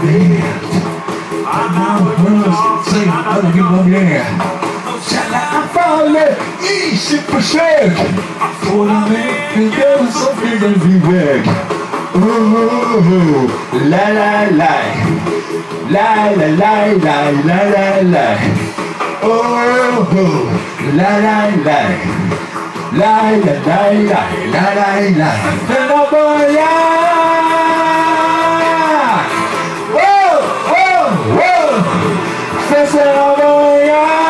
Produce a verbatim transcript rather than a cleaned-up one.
vet. Alla hör sig aldrig om det. Känner han faller i sitt försök att få den vägen som flyger iväg. Oh, la la la, la la la la la la la. Oh, la la la, la la la la la la la. Den har börjat. Oh, oh, oh. Festen har börjat.